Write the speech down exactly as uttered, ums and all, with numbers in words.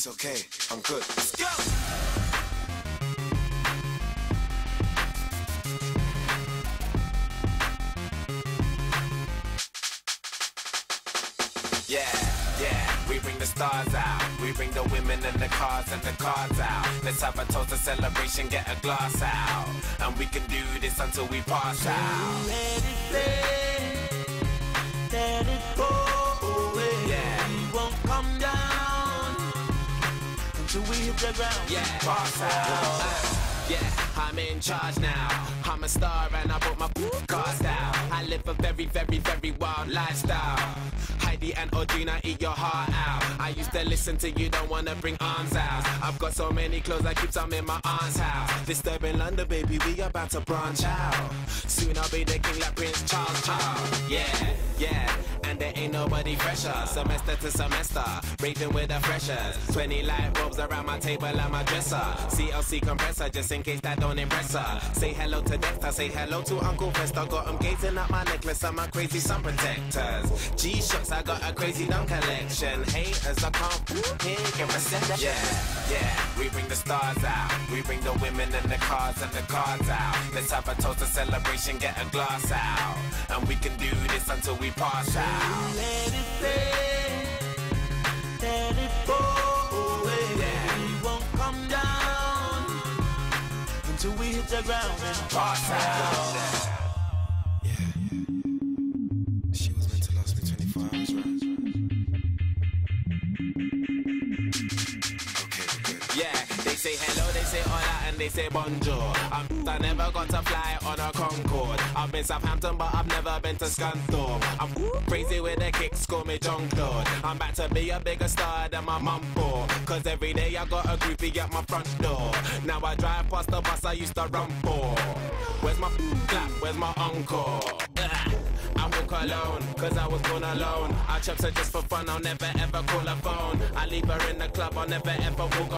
It's okay, I'm good. Let's go! Yeah, yeah, we bring the stars out. We bring the women and the cars and the cards out. Let's have a toast, a celebration, get a glass out. And we can do this until we pass out. Let it play, let it go away. Yeah, we won't come down until we hit the ground. yeah, pass out. Uh, yeah, I'm in charge now. I'm a star and I brought my cars out. I live a very, very, very wild lifestyle. Heidi and Audrina, eat your heart out. I used to listen to you, don't wanna bring arms out. I've got so many clothes, I keep some in my aunt's house. Disturbing London, baby, we about to branch out. Soon I'll be the king like Prince Charles, Charles. Yeah, yeah, and there ain't nobody fresher. Semester to semester, raving with the freshers. Twenty light bulbs around my table and my dresser. C L C compressor, just in case that don't impress her. Say hello to Dexter, say hello to Uncle Fester. Got him gazing at my necklace and my crazy sun protectors. G-Shocks, I got a crazy dumb collection. Haters, I can't hear your reception. Yeah, yeah, we bring the stars out. We bring the women and the cars and the cards out. Let's have a toast, a celebration, get a glass out. And we can do this until we pass out. Let it play, let it go away. Yeah, we won't come down until we hit the ground and pass out. Yeah, yeah. She was meant to last me twenty-four hours, right? Okay, good. Yeah, they say hello, they say hola, and they say bonjour. I'm I never got to fly on a Concorde. I've been Southampton, but I've never been to Scunthorpe. I'm crazy with the kicks, call me John Claude. I'm back to be a bigger star than my mum for. Cause every day I got a groupie at my front door. Now I drive past the bus I used to run for. Where's my clap? Where's my encore? I walk alone, cause I was born alone. I chops her just for fun, I'll never ever call her phone. I leave her in the club, I'll never ever walk